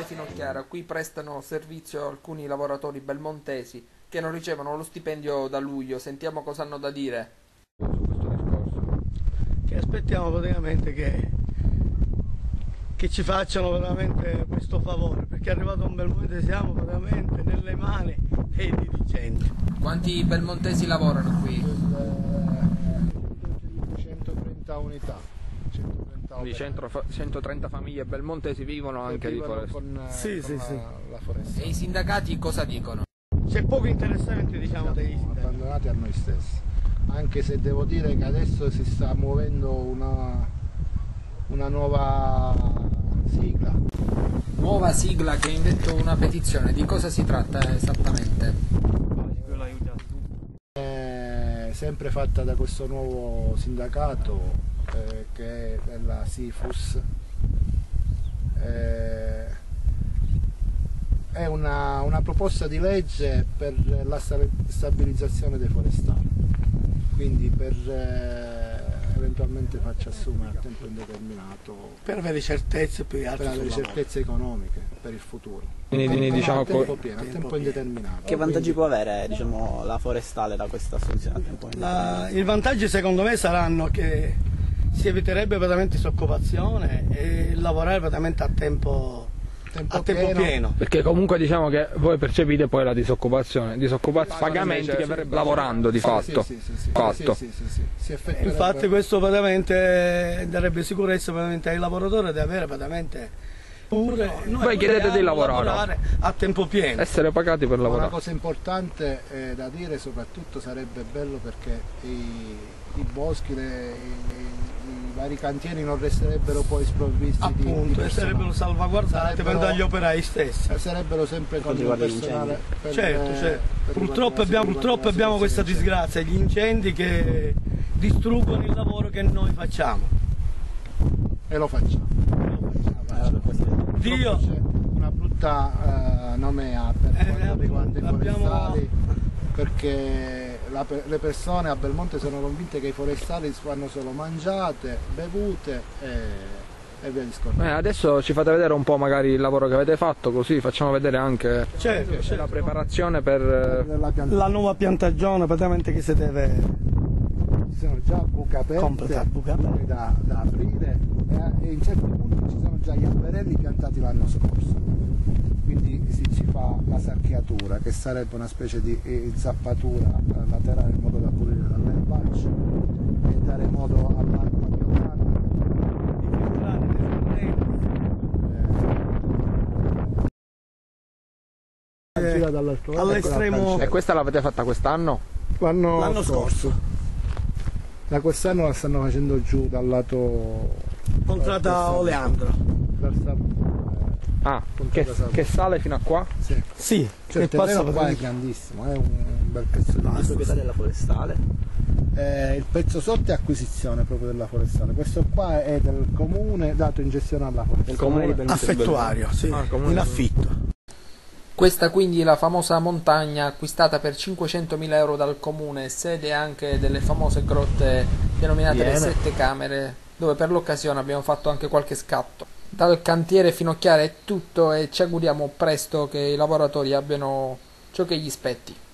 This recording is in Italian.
Finocchiara, qui prestano servizio alcuni lavoratori belmontesi che non ricevono lo stipendio da luglio. Sentiamo cosa hanno da dire su questo discorso. Che aspettiamo praticamente che ci facciano veramente questo favore, perché è arrivato un bel momento, siamo veramente nelle mani dei dirigenti. Quanti belmontesi lavorano qui? 130 unità. 130 famiglie belmontesi vivono anche di foresta. Sì. La foresta. E i sindacati cosa dicono? C'è poco interessamento, diciamo, dei Siamo sindacati. abbandonati a noi stessi, anche se devo dire che adesso si sta muovendo una nuova sigla. Nuova sigla che ha indetto una petizione. Di cosa si tratta esattamente? È sempre fatta da questo nuovo sindacato che è la SIFUS. È una proposta di legge per la stabilizzazione dei forestali, quindi per eventualmente farci assumere a tempo indeterminato, Per avere certezze più che altro per avere sul lavoro. certezze economiche per il futuro. Quindi diciamo a tempo pieno, a tempo indeterminato. Che vantaggi può avere, diciamo, la forestale da questa assunzione a tempo indeterminato? I vantaggi secondo me saranno che si eviterebbe veramente disoccupazione e lavorare veramente a tempo pieno. Perché comunque diciamo che voi percepite poi la disoccupazione, pagamenti che verrebbero lavorando di fatto. Sì. Si effettuerebbe. Infatti questo veramente darebbe sicurezza veramente ai lavoratori di avere veramente pure Voi chiedete di lavorare a tempo pieno. essere pagati per Una lavorare. cosa importante da dire soprattutto sarebbe bello perché i boschi, i vari cantieri non resterebbero poi sprovvisti Appunto, e sarebbero salvaguardate per dagli operai stessi. sarebbero sempre con il personale per Certo. per Purtroppo riguardare abbiamo questa situazione. disgrazia, gli incendi che distruggono il lavoro che noi facciamo. E lo facciamo. Dio, C'è una brutta nomea per quanto riguarda i forestali, perché le persone a Belmonte sono convinte che i forestali vanno solo mangiate, bevute e via discorrendo. Adesso ci fate vedere un po' magari il lavoro che avete fatto, così facciamo vedere anche certo. la preparazione per La nuova piantagione praticamente che si deve Ci sono già buche aperte da aprire e in certi punti ci sono già gli alberelli piantati l'anno scorso, quindi si fa la sacchiatura, che sarebbe una specie di zappatura laterale in modo da pulire dall'erbaccio e dare modo all'acqua piovana gira dall'altro lato. all'estremo. E questa l'avete fatta quest'anno? L'anno scorso. Da quest'anno la stanno facendo giù dal lato Contrata Oleandro. Che sale fino a qua? Sì. Sì, Cioè, il che passa terreno qua è grandissimo, è un bel pezzo di La proprietà della forestale? il pezzo sotto è acquisizione proprio della forestale, questo qua è del comune dato in gestione alla forestale. Del comune di Belmonte. affettuario, sì, comune in affitto. Questa quindi è la famosa montagna acquistata per 500.000 euro dal comune, sede anche delle famose grotte denominate le Sette Camere, dove per l'occasione abbiamo fatto anche qualche scatto. Dal cantiere Finocchiara è tutto e ci auguriamo presto che i lavoratori abbiano ciò che gli spetti.